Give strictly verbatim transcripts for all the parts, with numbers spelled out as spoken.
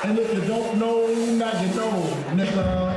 And if you don't know, now you know, nigga.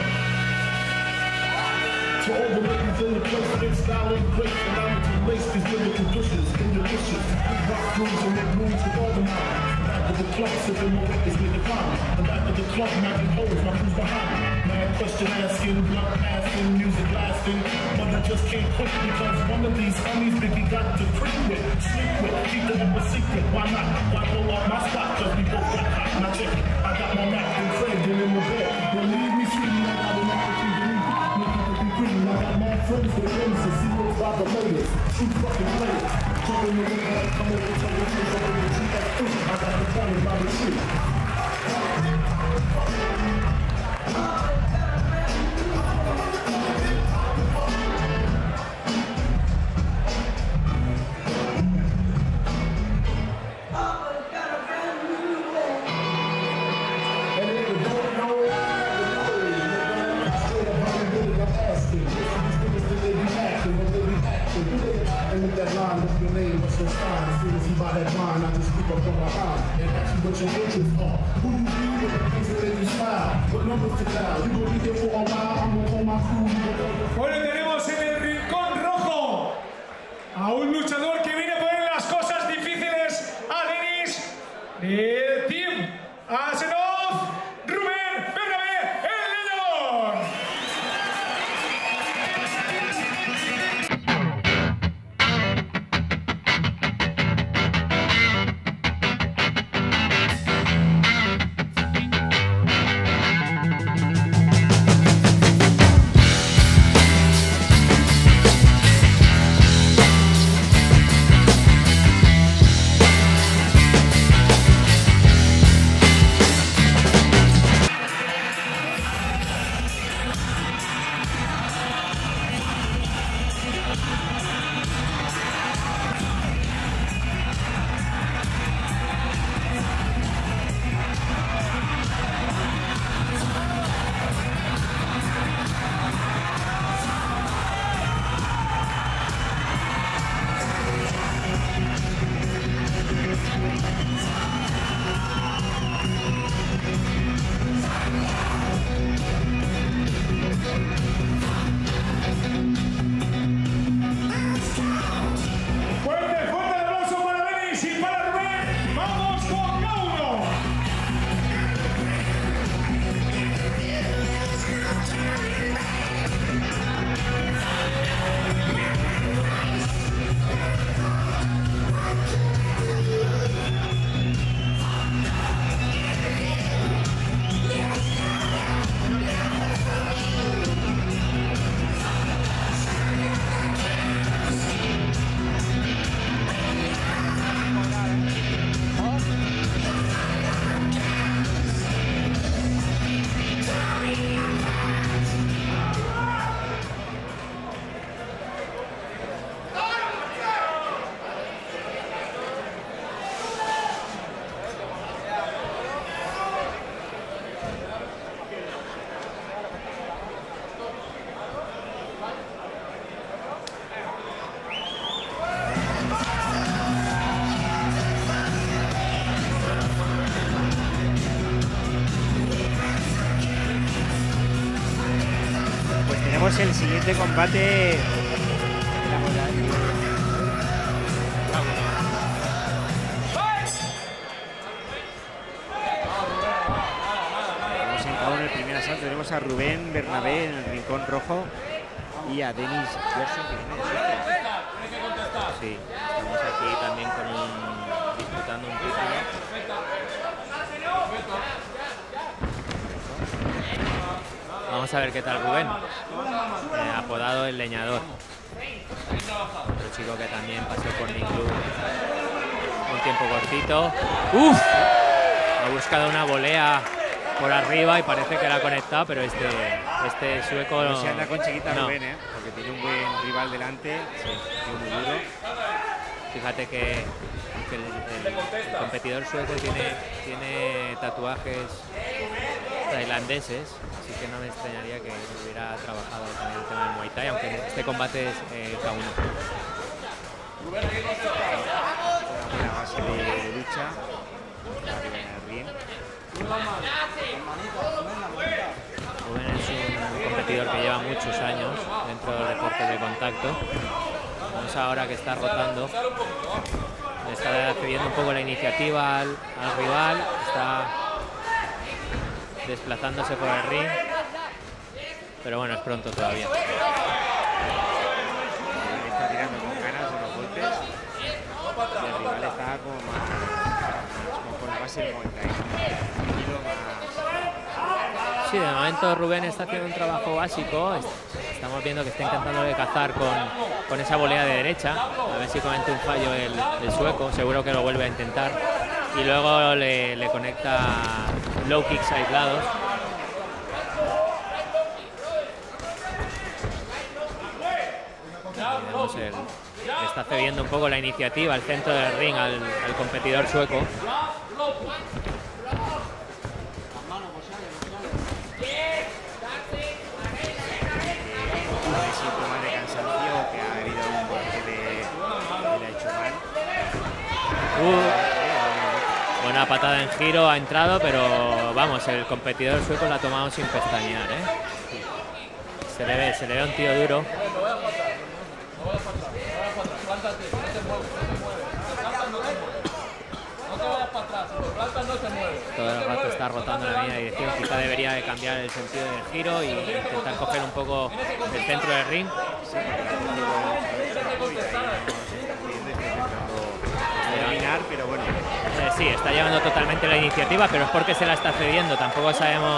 To all the ladies in the place, big style and great, allow me to lace these lyrical dishes in delicious. We rock grooves and make moves with all the minds. Back of the club, sipping more records with the climb. The back of the club, knocking holes, my crew's behind me. Mad question asking, blunt passing, music lasting. But I just can't quit because one of these homies Biggie got to creep with, sleep with, keep it up a secret. Why not? Why blow up my spot? Cause we both got hot. Now check it, I got my Mac and Craig in the bed. Believe me, sweetie, I got enough to keep it. I got mad friends with friends and see what's by the latest. Shoot fucking players. Jump in the window, come over to the tree, over the tree like fish. I got the corner by the tree. That line, what's your name, what's your style? As soon as you buy that line, I just keep up from behind and ask you what your interests are. Who you be with the things that make you smile? What numbers to dial? You gonna be here for a while? I'm gonna call my crew. Bueno, tenemos en el rincón rojo a un luchador que viene a poner las cosas difíciles a Denis del Team Asenov, Rubén Bernabé, el leñador. El siguiente combate. Tenemos en cada uno el primer asalto. Tenemos a Rubén Bernabé en el rincón rojo y a Denis Gerson que viene de Suecia. Sí, estamos aquí también con un, disputando un título. Vamos a ver qué tal Rubén, eh, apodado el leñador. Otro chico que también pasó por mi club un tiempo cortito. ¡Uf! Ha buscado una volea por arriba y parece que la ha conectado, pero este, este sueco no se anda con chiquita no. Rubén, ¿eh? Porque tiene un buen rival delante, sí, y muy duro. Fíjate que, que el, el, el competidor sueco tiene, tiene tatuajes tailandeses, así que no me extrañaría que hubiera trabajado también el tema del Muay Thai, aunque este combate es eh, K uno. Una base de, de lucha, Rubén es un competidor que lleva muchos años dentro del deporte de contacto. Vamos ahora que está rotando. Le está cediendo un poco la iniciativa al, al rival. Está desplazándose por el ring. Pero bueno, es pronto todavía. Está tirando con ganas de los golpes. Y el rival está como más, como con la base del Muay Thai. Sí, de momento Rubén está haciendo un trabajo básico. Estamos viendo que está intentando de cazar con, con esa volea de derecha. A ver si comete un fallo el, el sueco. Seguro que lo vuelve a intentar. Y luego le, le conecta low kicks aislados. Y vemos el, le está cediendo un poco la iniciativa al centro del ring al, al competidor sueco. Uh, buena patada en giro, ha entrado, pero vamos, el competidor sueco la ha tomado sin pestañear, ¿eh? Se le ve, se le ve un tío duro. Todo el rato está rotando en la misma dirección, quizá debería de cambiar el sentido del giro y intentar coger un poco el centro del ring. Pero bueno, eh, sí, está llevando totalmente la iniciativa, pero es porque se la está cediendo. Tampoco sabemos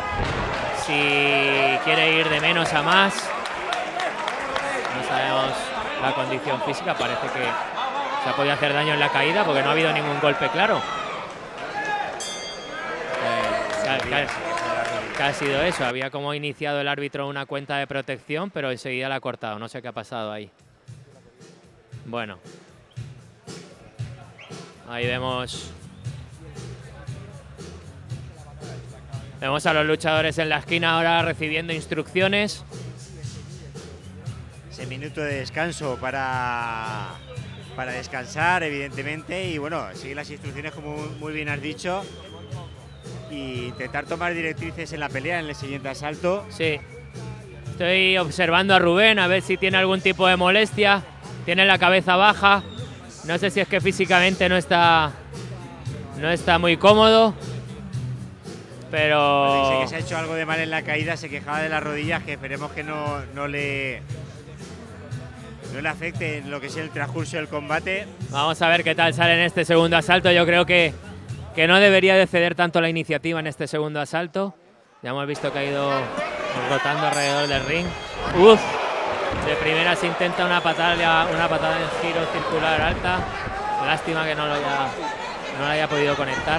si quiere ir de menos a más. No sabemos la condición física. Parece que se ha podido hacer daño en la caída porque no ha habido ningún golpe claro. Eh, ¿qué, qué, qué ha sido eso? Había como iniciado el árbitro una cuenta de protección, pero enseguida la ha cortado. No sé qué ha pasado ahí. Bueno. Ahí vemos vemos a los luchadores en la esquina ahora recibiendo instrucciones. Ese minuto de descanso para, para descansar, evidentemente, y bueno, seguir las instrucciones como muy bien has dicho y intentar tomar directrices en la pelea en el siguiente asalto. Sí, estoy observando a Rubén a ver si tiene algún tipo de molestia. Tiene la cabeza baja. No sé si es que físicamente no está, no está muy cómodo, pero... Dice que se ha hecho algo de mal en la caída, se quejaba de las rodillas, que esperemos que no, no, le, no le afecte en lo que es el transcurso del combate. Vamos a ver qué tal sale en este segundo asalto. Yo creo que, que no debería de ceder tanto la iniciativa en este segundo asalto. Ya hemos visto que ha ido rotando alrededor del ring. Uf. De primera se intenta una patada, una patada en giro circular alta. Lástima que no lo haya, no lo haya podido conectar.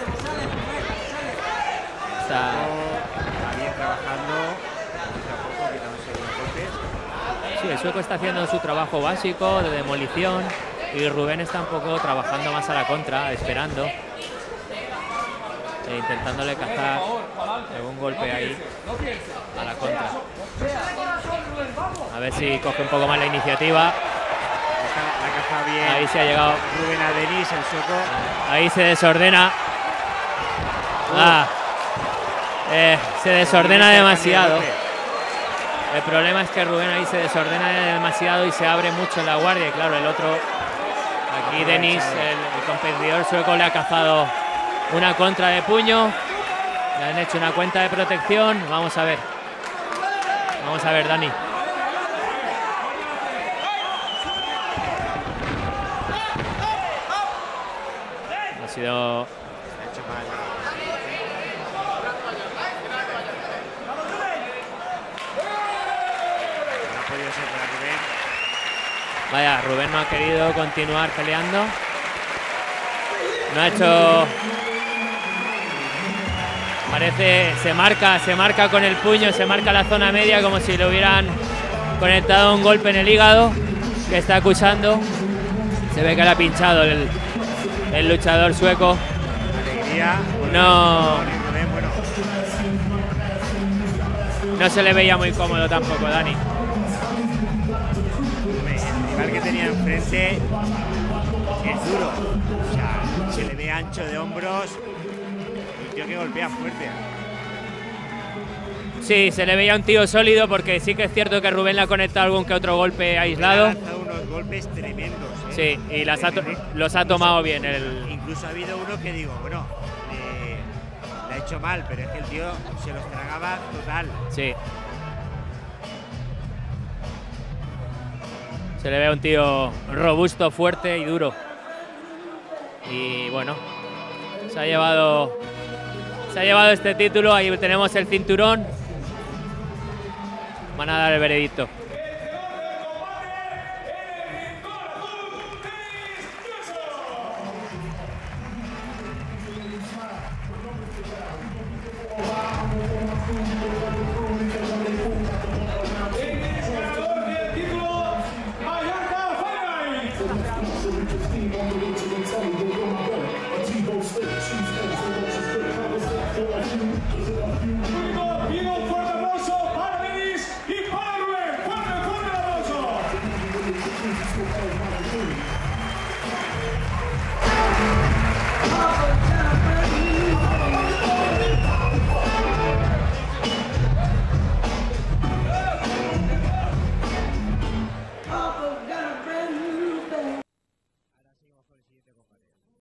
Está bien trabajando. Sí, el sueco está haciendo su trabajo básico de demolición y Rubén está un poco trabajando más a la contra, esperando e intentándole cazar algún golpe ahí a la contra. A ver si coge un poco más la iniciativa. La caza bien. Ahí se ha llegado. Rubén a Denis, el sueco. Ahí se desordena. Ah, eh, se desordena demasiado. El problema es que Rubén ahí se desordena demasiado y se abre mucho en la guardia. Y claro, el otro, aquí Denis, el, el competidor sueco, le ha cazado una contra de puño. Le han hecho una cuenta de protección. Vamos a ver. Vamos a ver, Dani. Ha sido... Vaya, Rubén no ha querido continuar peleando. No ha hecho... Parece, se marca, se marca con el puño, se marca la zona media como si le hubieran conectado un golpe en el hígado que está acusando. Se ve que le ha pinchado el, el luchador sueco. Alegría. No, no se le veía muy cómodo tampoco, Dani. El rival que tenía enfrente es duro. O sea, se le ve ancho de hombros. un tío que golpea fuerte. Sí, se le veía un tío sólido porque sí que es cierto que Rubén le ha conectado algún que otro golpe aislado. Ha lanzado unos golpes tremendos. ¿eh? Sí, y las ha los ha tomado bien. El... Incluso ha habido uno que digo, bueno, eh, le ha hecho mal, pero es que el tío se los tragaba total. Sí. Se le ve a un tío robusto, fuerte y duro. Y bueno, se ha llevado, se ha llevado este título. Ahí tenemos el cinturón. Van a dar el veredicto.